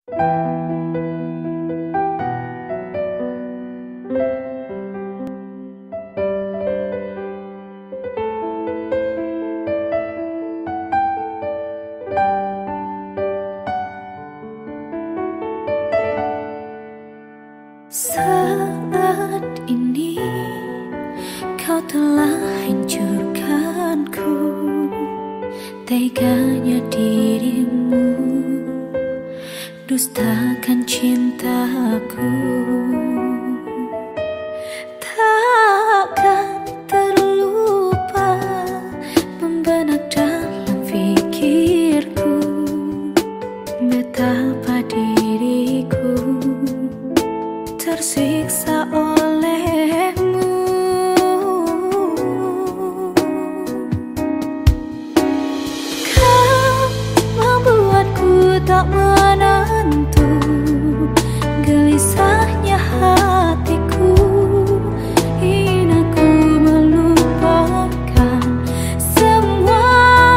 Saat ini kau telah hancurkanku, teganya dirimu dustakan cintaku. Takkan terlupa membenak dalam pikirku betapa diriku tersiksa olehmu. Kau membuatku tak menentu, gelisahnya hatiku, ingin aku melupakan semua.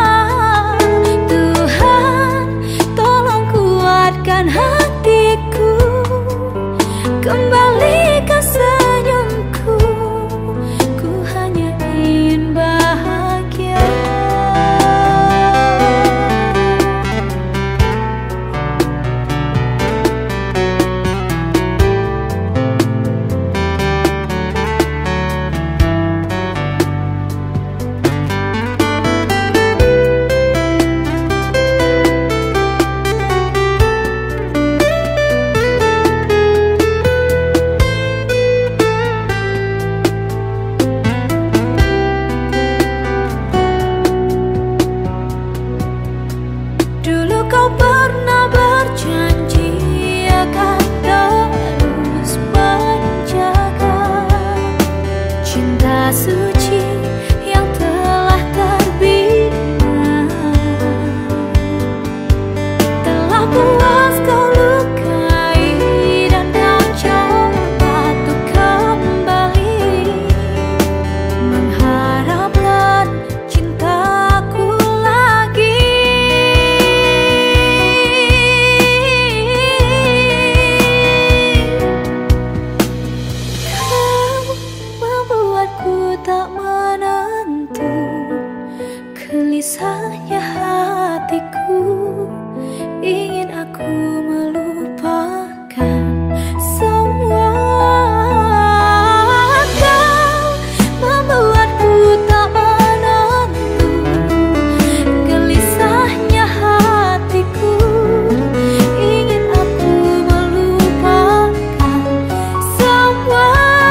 Tuhan, tolong kuatkan hatiku, kembalikan senyumku, ku hanya ingin bahagia. Dulu kau pernah berjanji akan terus menjaga cinta suci yang telah terbina. Telah puas kau lukai dan kau coba untuk kembali mengharapkan cintaku lagi. Tak menentu, gelisahnya hatiku, ingin aku melupakan semua. Kau membuatku tak menentu, gelisahnya hatiku, ingin aku melupakan semua.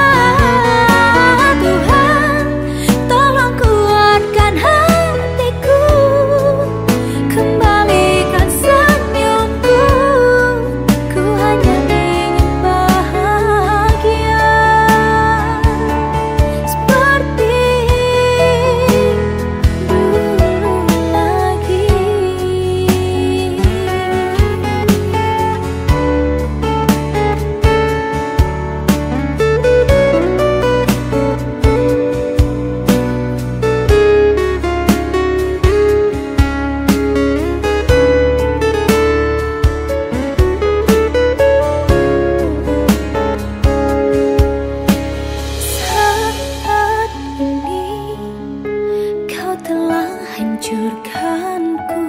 Hancurkanku,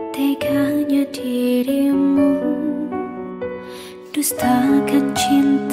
teganya dirimu dustakan cinta.